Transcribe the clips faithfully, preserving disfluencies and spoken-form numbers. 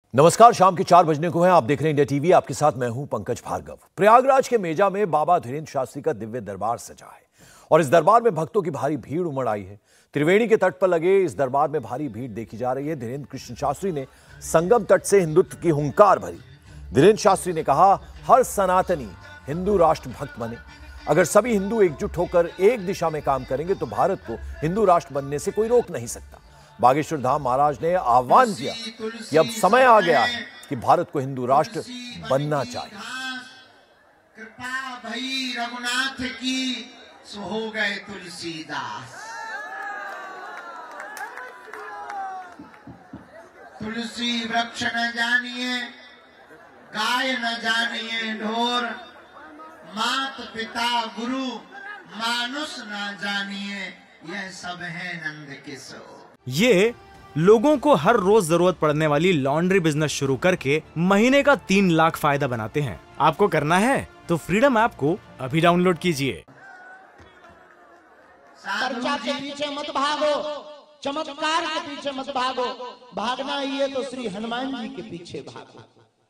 नमस्कार, शाम के चार बजने को हैं। आप देख रहे हैं इंडिया टीवी। आपके साथ मैं हूं पंकज भार्गव। प्रयागराज के मेजा में बाबा धीरेन्द्र शास्त्री का दिव्य दरबार सजा है और इस दरबार में भक्तों की भारी भीड़ उमड़ आई है। त्रिवेणी के तट पर लगे इस दरबार में भारी भीड़ देखी जा रही है। धीरेन्द्र कृष्ण शास्त्री ने संगम तट से हिंदुत्व की हुंकार भरी। धीरेन्द्र शास्त्री ने कहा, हर सनातनी हिंदू राष्ट्र भक्त बने। अगर सभी हिंदू एकजुट होकर एक दिशा में काम करेंगे तो भारत को हिंदू राष्ट्र बनने से कोई रोक नहीं सकता। बागेश्वर धाम महाराज ने आह्वान किया कि अब समय आ गया है कि भारत को हिंदू राष्ट्र बनना चाहिए। कृपा भई रघुनाथ की, सो हो गए तुलसीदास। तुलसी वृक्ष न जानिए, गाय न जानिए ढोर, मात पिता गुरु मानुष न जानिए, यह सब है नंद किशोर। ये लोगों को हर रोज जरूरत पड़ने वाली लॉन्ड्री बिजनेस शुरू करके महीने का तीन लाख फायदा बनाते हैं। आपको करना है तो फ्रीडम ऐप को अभी डाउनलोड कीजिए। पर्चा के पीछे मत भागो, चमत्कार के पीछे मत भागो, भागना ही है तो श्री हनुमान जी के पीछे भागो।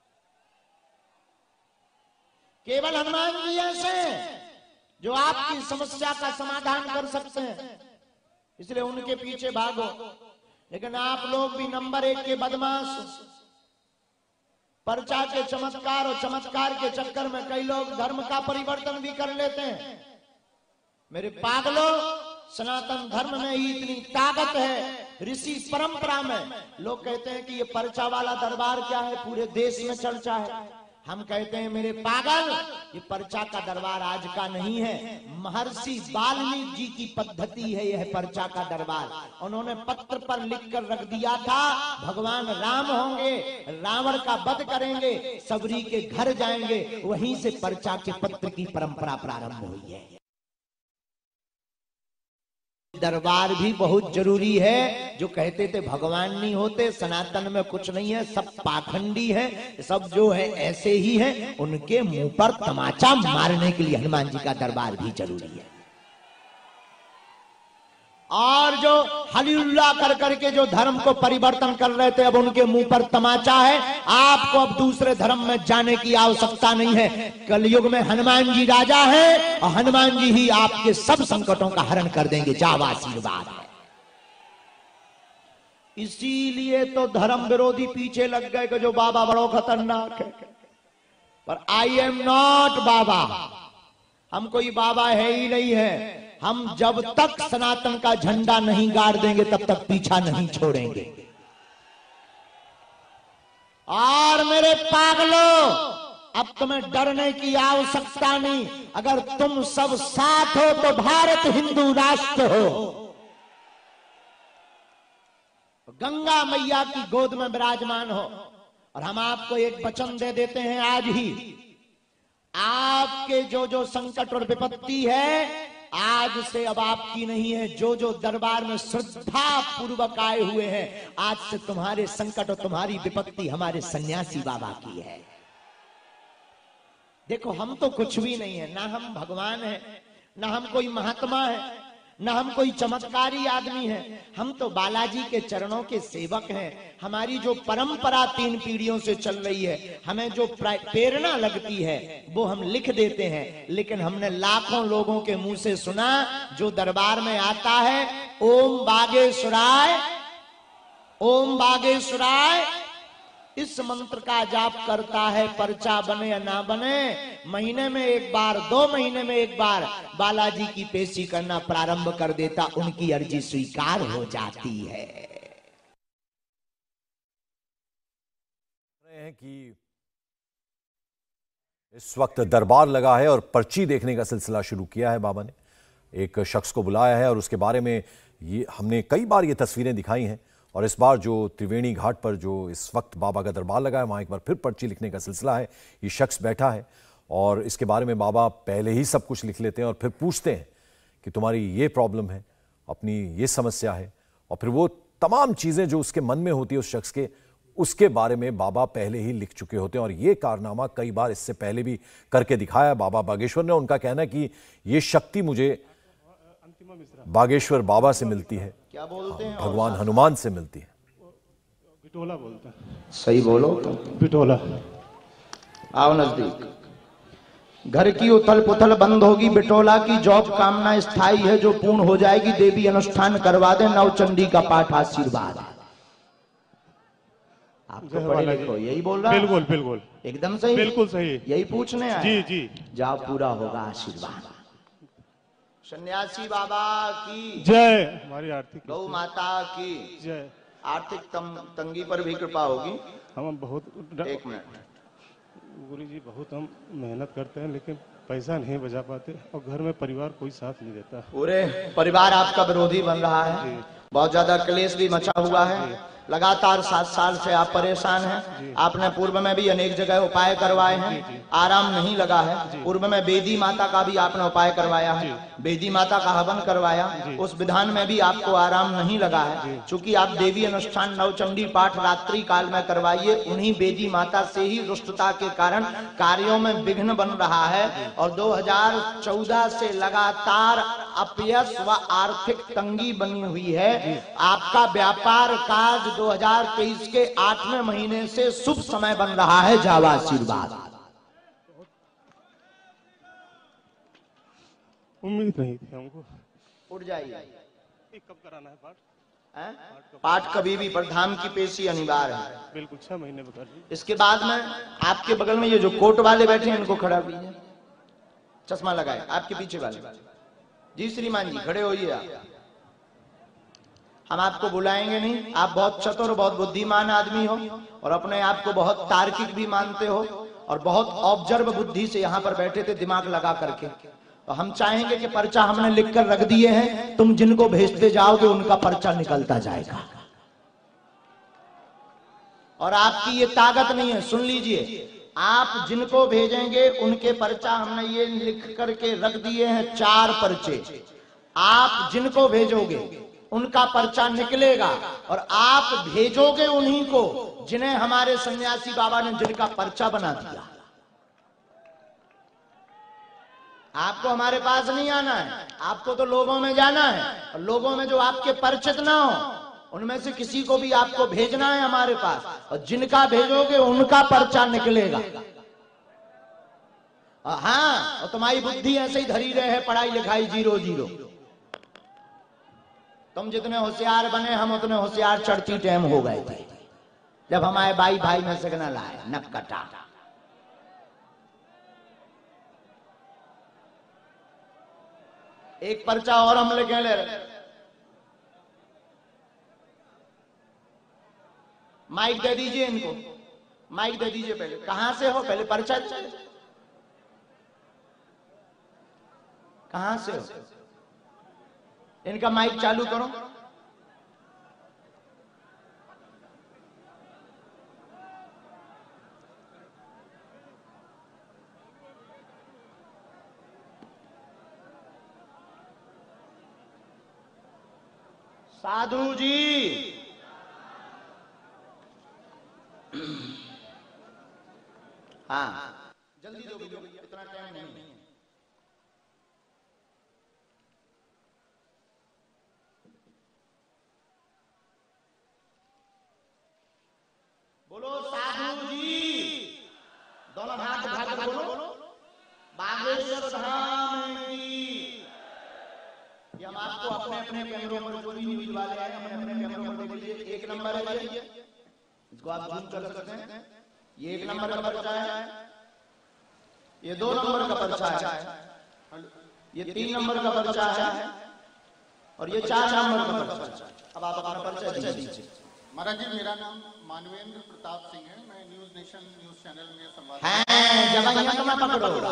केवल हनुमान जी ऐसे जो आपकी समस्या का समाधान कर सकते हैं, इसलिए उनके पीछे भागो। लेकिन आप लोग भी नंबर एक के बदमाश, पर्चा के चमत्कार और चमत्कार के चक्कर में कई लोग धर्म का परिवर्तन भी कर लेते हैं। मेरे पागलों, सनातन धर्म में ही इतनी ताकत है। ऋषि परंपरा में लोग कहते हैं कि ये पर्चा वाला दरबार क्या है, पूरे देश में चर्चा है। हम कहते हैं मेरे पागल, ये पर्चा का दरबार आज का नहीं है, महर्षि वाल्मीकि जी की पद्धति है यह पर्चा का दरबार। उन्होंने पत्र पर लिखकर रख दिया था, भगवान राम होंगे, रावण का वध करेंगे, सबरी के घर जाएंगे। वहीं से पर्चा के पत्र की परंपरा प्रारंभ हुई है। दरबार भी बहुत जरूरी है। जो कहते थे भगवान नहीं होते, सनातन में कुछ नहीं है, सब पाखंडी है, सब जो है ऐसे ही है, उनके मुंह पर तमाचा मारने के लिए हनुमान जी का दरबार भी जरूरी है। और जो हलीलुल्लाह कर करके जो धर्म को परिवर्तन कर रहे थे, अब उनके मुंह पर तमाचा है। आपको अब दूसरे धर्म में जाने की आवश्यकता नहीं है। कलयुग में हनुमान जी राजा हैं और हनुमान जी ही आपके सब संकटों का हरण कर देंगे। जावा आशीर्वाद है। इसीलिए तो धर्म विरोधी पीछे लग गए कि जो बाबा बड़ो खतरनाक है। पर आई एम नॉट बाबा, हम कोई बाबा है ही नहीं है। हम जब तक सनातन का झंडा नहीं गाड़ देंगे तब तक पीछा नहीं छोड़ेंगे। और मेरे पागलों, अब तुम्हें डरने की आवश्यकता नहीं। अगर तुम सब साथ हो तो भारत हिंदू राष्ट्र हो। गंगा मैया की गोद में विराजमान हो। और हम आपको एक वचन दे देते हैं आज ही, आपके जो जो संकट और विपत्ति है आज से अब आपकी नहीं है। जो जो दरबार में श्रद्धा पूर्वक आए हुए हैं, आज से तुम्हारे संकट और तुम्हारी विपत्ति हमारे सन्यासी बाबा की है। देखो, हम तो कुछ भी नहीं है, ना हम भगवान है, ना हम कोई महात्मा है, ना हम कोई चमत्कारी आदमी है। हम तो बालाजी के चरणों के सेवक हैं। हमारी जो परंपरा तीन पीढ़ियों से चल रही है, हमें जो प्रेरणा लगती है वो हम लिख देते हैं। लेकिन हमने लाखों लोगों के मुंह से सुना, जो दरबार में आता है, ओम बागेश्वराय, ओम बागेश्वराय, इस मंत्र का जाप करता है, पर्चा बने या ना बने, महीने में एक बार, दो महीने में एक बार बालाजी की पेशी करना प्रारंभ कर देता, उनकी अर्जी स्वीकार हो जाती है। कि इस वक्त दरबार लगा है और पर्ची देखने का सिलसिला शुरू किया है। बाबा ने एक शख्स को बुलाया है और उसके बारे में ये हमने कई बार ये तस्वीरें दिखाई हैं। और इस बार जो त्रिवेणी घाट पर जो इस वक्त बाबा का दरबार लगा है, वहाँ एक बार फिर पर्ची लिखने का सिलसिला है। ये शख्स बैठा है और इसके बारे में बाबा पहले ही सब कुछ लिख लेते हैं और फिर पूछते हैं कि तुम्हारी ये प्रॉब्लम है, अपनी ये समस्या है, और फिर वो तमाम चीज़ें जो उसके मन में होती है उस शख्स के, उसके बारे में बाबा पहले ही लिख चुके होते हैं। और ये कारनामा कई बार इससे पहले भी करके दिखाया बाबा बागेश्वर ने। उनका कहना है कि ये शक्ति मुझे बागेश्वर बाबा से मिलती है, क्या बोलते हैं, भगवान हनुमान से मिलती है। बिटोला बोलते हैं। सही बोलो। बिटोला। आओ नजदीक। घर की उथल पुथल बंद होगी, बिटोला की जॉब कामना स्थायी है जो पूर्ण हो जाएगी, देवी अनुष्ठान करवा दे, नवचंडी का पाठ आशीर्वाद। आपको पढ़े लिखो यही बोल रहा। बिल्कुल बिल्कुल एकदम सही, बिल्कुल सही, यही पूछने आए। जी जी। जाओ, पूरा होगा आशीर्वाद। सन्यासी बाबा की जय। हमारी आर्थिक गौ माता की जय। आर्थिक तंगी पर भी कृपा होगी। हम बहुत एक मिनट गुरु जी, बहुत हम मेहनत करते हैं लेकिन पैसा नहीं बचा पाते और घर में परिवार कोई साथ नहीं देता। पूरे परिवार आपका विरोधी बन रहा है, बहुत ज्यादा क्लेश भी मचा हुआ है, लगातार सात साल से आप परेशान हैं। आपने पूर्व में भी अनेक जगह उपाय करवाए हैं, आराम नहीं लगा है। पूर्व में बेदी माता का भी आपने उपाय करवाया है, बेदी माता का हवन करवाया, उस विधान में भी आपको आराम नहीं लगा है। चूंकि आप देवी अनुष्ठान नवचंडी पाठ रात्रि काल में करवाइए, उन्हीं बेदी माता से ही रुष्टता के कारण कार्यों में विघ्न बन रहा है और दो हजार चौदह से लगातार अपयश व आर्थिक तंगी बनी हुई है। आपका व्यापार काज दो हजार तेईस के आठवें महीने से शुभ समय बन रहा है। जावा आशीर्वाद। उम्मीद नहीं थी हमको। उठ जाइए। कब कराना है पाठ? है? पाठ कभी भी, पर धाम की पेशी अनिवार्य है। बिल्कुल छह महीने में कर। इसके बाद में आपके बगल में ये जो कोट वाले बैठे हैं इनको खड़ा कीजिए, चश्मा लगाए। आपके पीछे वाले जी श्रीमान जी खड़े होइए। आप हम आपको बुलाएंगे नहीं, आप बहुत चतुर बहुत बुद्धिमान आदमी हो और अपने आप को बहुत तार्किक भी मानते हो और बहुत ऑब्जर्व बुद्धि से यहाँ पर बैठे थे दिमाग लगा करके। तो हम चाहेंगे कि पर्चा हमने लिख कर रख दिए हैं, तुम जिनको भेजते जाओगे उनका पर्चा निकलता जाएगा। और आपकी ये ताकत नहीं है, सुन लीजिए, आप जिनको भेजेंगे उनके पर्चा हमने ये लिख करके रख दिए हैं, चार पर्चे। आप जिनको भेजोगे उनका पर्चा निकलेगा और आप भेजोगे उन्हीं को जिन्हें हमारे सन्यासी बाबा ने जिनका पर्चा बना दिया। आपको हमारे पास नहीं आना है, आपको तो लोगों में जाना है और लोगों में जो आपके परिचित ना हो उनमें से किसी को भी आपको भेजना है हमारे पास, और जिनका भेजोगे उनका पर्चा निकलेगा। हाँ, और तुम्हारी बुद्धि ऐसे ही धरी रहे है, पढ़ाई लिखाई जीरो जीरो। तुम जितने होशियार बने हम उतने होशियार चढ़ती टाइम हो गए थे जब हमारे भाई भाई में सिग्नल आए नक कटा। एक पर्चा और हम लेके ले रहे। माइक दे दीजिए इनको, माइक दे दीजिए। पहले कहां से हो? पहले पर्चा कहां से हो? इनका माइक चालू करो। साधु जी, हाँ जल्दी दो, इतना टाइम नहीं है। बोलो साधु जी, दोनों हाथ उठा कर बोलो बागेश्वर धाम की। ये हम आपको अपने अपने कैमरों पर जो भी न्यूज वाले आए अपने अपने कैमरों पर देख लीजिए। एक नंबर है ये, इसको आप जूम कर सकते हैं। ये एक नंबर का पर्चा है, ये दो नंबर का पर्चा है, ये तीन नंबर का पर्चा है और ये चार नंबर का पर्चा है। अब आप अपना पर्चा दीजिए। महाराज जी, मेरा नाम मानवेंद्र प्रताप सिंह है, मैं न्यूज नेशन न्यूज चैनल में संवाद हैं जब तो मैं पकड़ोगा।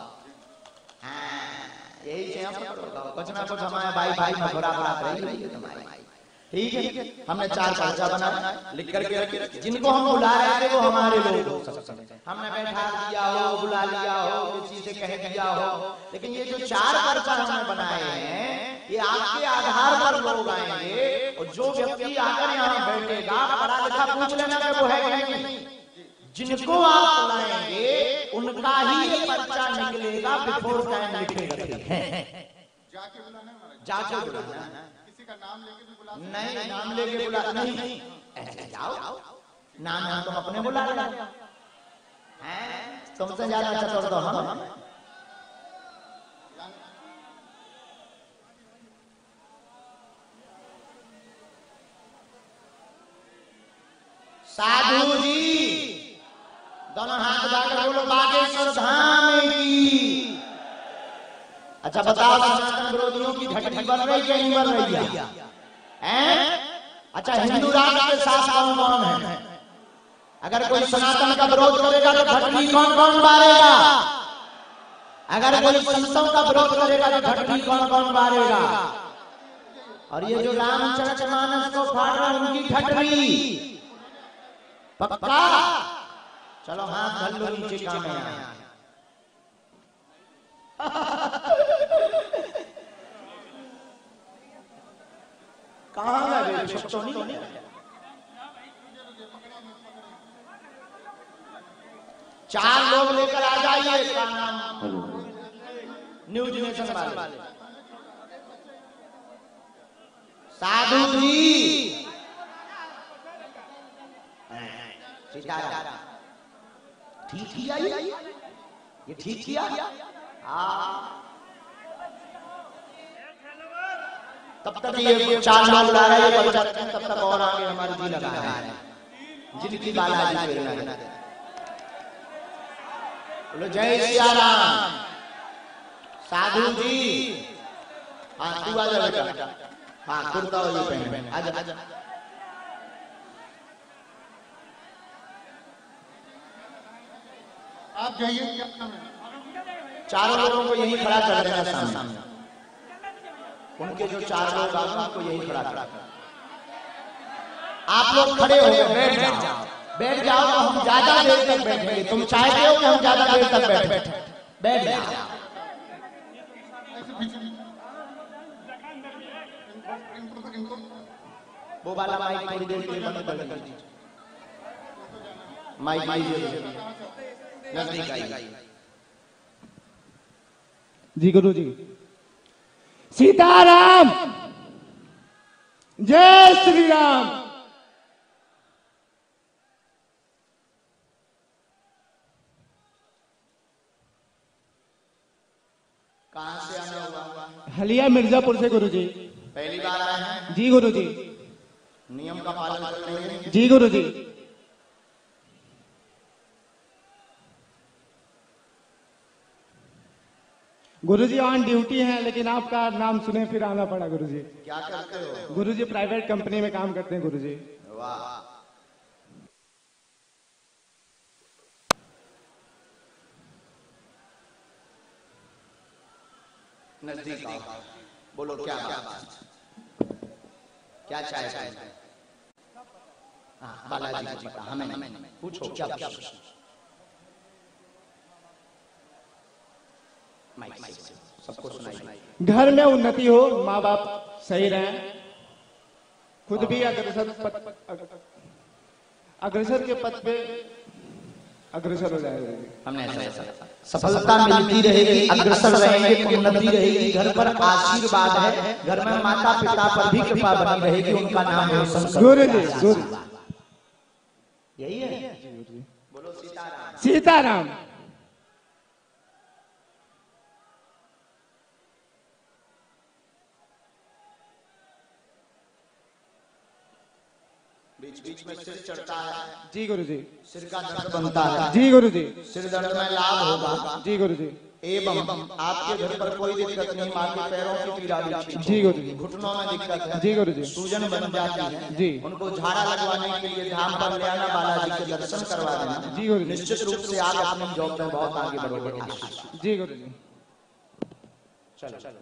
यही से हम पकड़ोगा, कुछ ना कुछ हमारे भाई भाई में बराबर रही है तुम्हारी। ठीक है, हमने चार पर्चा बनाया, लिख करके रखे। जिनको हम बुला रहे थे वो हमारे लोग हो सकते हैं, हमने बैठा दिया हो, बुला लिया हो, किसी से कह दिया हो, लेकिन ये जो चार पर्चा हमने बनाए हैं ये आपके आधार पर लोग आएंगे और जो व्यक्ति आकर यहाँ बैठेगा पढ़ा लिखा पूछ लेना कि वो है कि नहीं। जिनको आप बुलाएंगे उनका ही ये पर्चा निकलेगा, बिफोर टाइम लिखेगा। जाके बुलाना है महाराज, जाके बुलाना, किसी का नाम लेके भी बुला नहीं नाम लेके बुला नहीं, ऐसे जाओ नाम है तुम अपने बुला लेना, तुमसे ज्यादा चतुर तो हम। साधु जी दोनों हाथ उठाकर बोलो बागेश्वर धाम की। अच्छा बताओ, सनातन विरोधियों की घटनी बन रही है नहीं बन रही है? हैं? अच्छा हिंदू राष्ट्र के साथ कौन कौन है? अगर कोई सनातन का विरोध करेगा तो घटनी कौन कौन मारेगा? अगर कोई संतों का विरोध करेगा तो घटनी कौन कौन मारेगा? और ये जो रामचरितमानस को फाड़ रहा उनकी घटनी पक्का? चलो हाथ धर लो नीचे काम है। कहाँ गए तो नहीं? चार लोग लेकर आ जाइए। का नाम न्यूज नेशन वाले साधु जी। ठीक किया ये ठीक किया। तब तक ये चार लोग ला रहे हैं, तब तक और आगे हमारे जी लगा रहे हैं जिनकी बालाजी प्रेरणा है। बोलो जय सिया राम। साधु जी हाँ तू आ जा बेटा। हाँ कुर्ता हो ये पहन आजा आजा। आप जाइए। चारों लोगों को यही खड़ा कर देना सामने। उनके जो चार लोग आए उनको यही खड़ा कर। आप लोग खड़े हो गए, बैठ जाओ बैठ जाओ। तो हम ज्यादा देर तक बैठेंगे। तुम चाहते हो कि हम ज्यादा देर तक बैठे? बैठ जाओ। वो वाला माइक थोड़ी देर के लिए बंद कर दीजिए। माइक नजदीक आइए। जी गुरु जी। सीताराम जय श्री राम। कहां से आने हुआ? हलिया मिर्जापुर से गुरु जी। पहली बार आए हैं? जी गुरु जी। नियम का पालन कर रहे हैं? जी गुरु जी। गुरु जी ऑन ड्यूटी हैं, लेकिन आपका नाम सुने फिर आना पड़ा गुरु जी। क्या करते हो? गुरु जी प्राइवेट कंपनी में काम करते हैं गुरु जी। वाह। नजदीक आओ, बोलो क्या बात, क्या चाहे? हाँ बालाजी जी का हमें पूछो क्या पूछो। सबको सुनाइए। घर में उन्नति हो, माँ बाप सही रहें, खुद भी अग्रसर पद अग्रसर के पद पे अग्रसर हो जाएगा। हमने ऐसा सफलता मिलती रहेगी, अग्रसर रहेंगे, उन्नति रहेगी। घर पर आशीर्वाद है, घर में माता पिता पर भी कृपा बनी रहेगी, उनका नाम रोशन करो। गुरु जी गुरु यही है। बोलो सीताराम। सीताराम। बीच बीच में सिर चढ़ता है। जी गुरु जी। सिर का दर्द बनता है। जी गुरु जी। सिर दर्द में लाभ होगा। जी गुरु जी। एवं आपके घर पर कोई दिक्कत नहीं, माँ के पैरों की पीड़ा भी ठीक जी गुरु जी। घुटनों में दिक्कत है। जी गुरु जी। सूजन बन जाती है जी। उनको झाड़ा लगवाने के लिए धाम पर ले आना, बालाजी के दर्शन करवा देना। जी गुरु जी। निश्चित रूप से आप अपनी जॉब में बहुत आगे बढ़ोगे। जी गुरु जी। चलो चलो।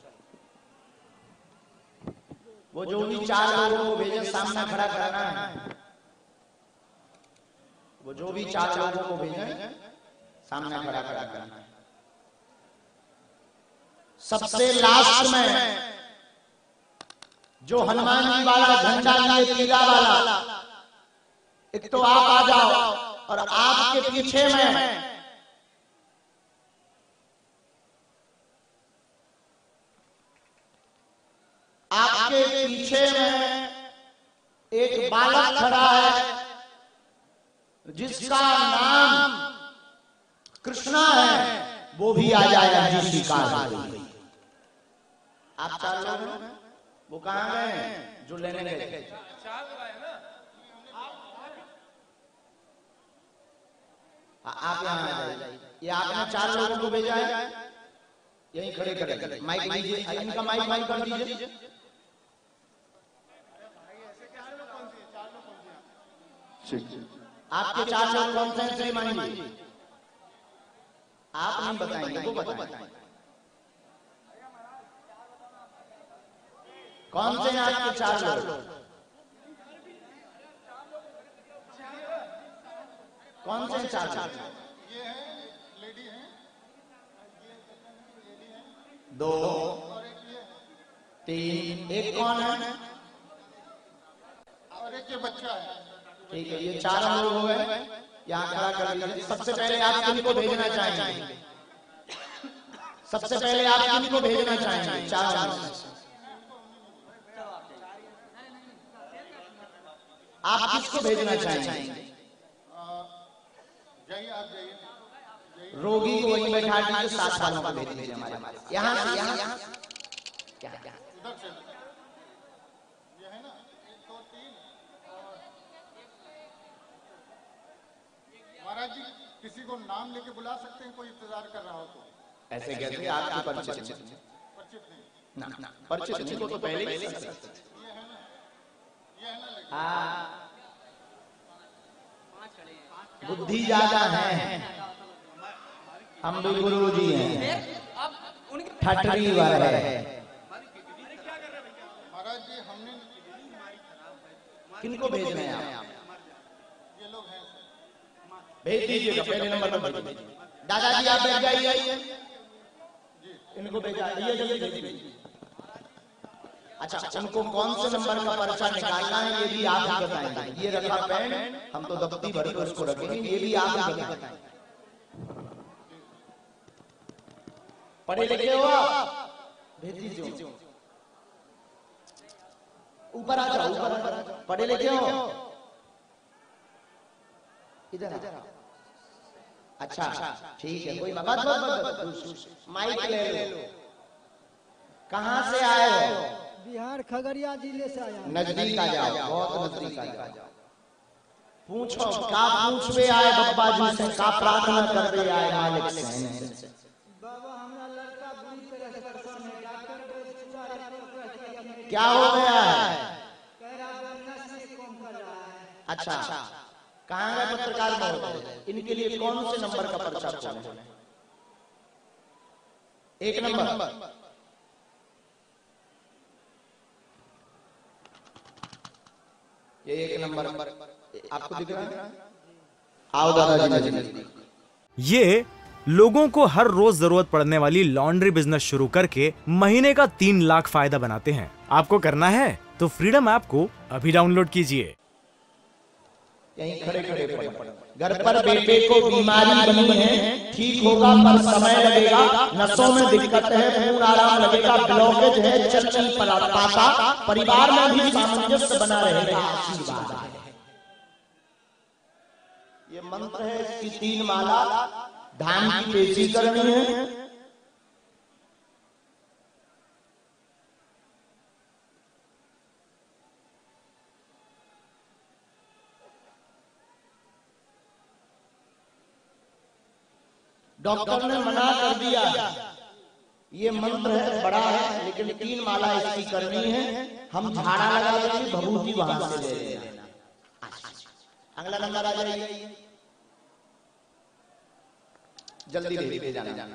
वो जो भी चार लोगों को भेजे सामने खड़ा करना है। वो जो भी चार लोगों को भेजे सामने खड़ा करना है। सबसे लास्ट में जो हनुमान जी वाला झंडा लिए तीरा वाला, एक तो आप आ जाओ और आपके पीछे में आपके पीछे में एक बालक खड़ा है, जिसका नाम कृष्णा है वो भी आ जाए जी स्वीकार। आप चार लोग हैं, वो कहाँ गए हैं जो लेने गए? आप यहाँ आ जाइए। ये आपने चार लोगों को भेजा है, यहीं खड़े खड़े माइक दीजिए, इनका माइक माइक कर दीजिए। आपके चार लोग कौन से श्रीमान जी? आप नहीं बताएंगे, वो बताएं। कौन से हैं आपके चार लोग? कौन से चार लोग? ये है लेडी है, दो, तीन, एक कौन है? और एक ये बच्चा है। ठीक है, ये चार लोग हो गए। यहाँ खड़ा कर लीजिए। सबसे पहले आप किनको भेजना चाहेंगे? सबसे पहले आप किनको भेजना चाहेंगे? चार आप किसको भेजना चाहेंगे? जाइए आप जाइए। रोगी को वहीं बैठा दीजिए, सात सालों का भेज दीजिए हमारे पास। यहाँ से यहाँ क्या क्या उधर से ये है ना, एक दो तीन। और महाराज जी किसी को नाम लेके बुला सकते हैं, कोई इंतजार कर रहा हो तो? ऐसे कैसे? आपके परिचित परिचित नहीं ना ना परिचित नहीं को तो पहले ही ये है ना, ये है ना। हाँ, बुद्धि ज्यादा है, हम भी गुरु जी हैं, ठटरी वाला है। महाराज जी हमने किनको भेजना है आप? ये लोग हैं, भेज दीजिएगा, पहले नंबर पर भेज दीजिए। दादाजी आप बैठ जाइए, इनको भेजा ये जल्दी जल्दी। अच्छा, उनको कौन से नंबर का पर्चा निकालना है ये भी आप ही बताएंगे। ये रखा पेन, हम तो दफ्ती भर कर उसको रखेंगे, ये भी आप ही बताएंगे। पढ़े लिखे हो आप? भेज दीजिए। ऊपर आ जाओ, ऊपर आ जाओ। पढ़े लिखे हो? इधर। अच्छा ठीक है, कोई बात बात माइक ले लो। कहाँ से आए हो? बिहार खगड़िया जिले से आया। नजदीक आ जाओ, बहुत नजदीक आ जाओ। पूछो का पूछवे आए बाबा जी से, का प्रार्थना करवे आए मालिक से? बाबा हमारा लड़का बुरी तरह से परेशान है, डॉक्टर को क्या हो गया है? कह रहा है नस से कम कर रहा है। अच्छा, कहाँ गए पत्रकार महोदय? इनके लिए कौन से नंबर का पर्चा खोले? एक नंबर। ये एक नंबर आपको दिख रहा है? आओ दादाजी नजदीक। ये लोगों को हर रोज जरूरत पड़ने वाली लॉन्ड्री बिजनेस शुरू करके महीने का तीन लाख फायदा बनाते हैं। आपको करना है तो फ्रीडम ऐप को अभी डाउनलोड कीजिए। यहीं खड़े खड़े पड़े। घर पर बेटे को बीमारी बनी है, ठीक होगा पर समय लगेगा, नसों में दिक्कत है, खून आराम लगेगा, ब्लॉकेज है, चल चल पाता, परिवार में भी सामंजस्य बना रहेगा, आशीर्वाद है। ये मंत्र है, इसकी तीन माला, धाम की पेशी करनी है। डॉक्टर ने मना कर दिया, ये मंत्र है, बड़ा है, लेकिन तीन माला इसकी करनी है। हम झाड़ा लगा देंगे, भभूति वहां से ले लेना। अगला नंबर आ जाइए, जल्दी भेज जाना।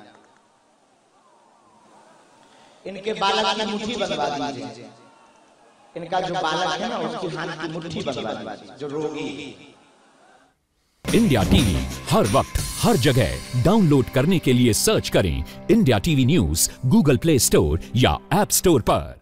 इनके बालक की मुट्ठी बनवा दीजिए। इनका जो बालक है ना, उसकी हाथ की मुट्ठी बनवा दीजिए, जो रोगी। इंडिया टीवी हर वक्त हर जगह डाउनलोड करने के लिए सर्च करें India TV news Google Play store या ऐप स्टोर पर।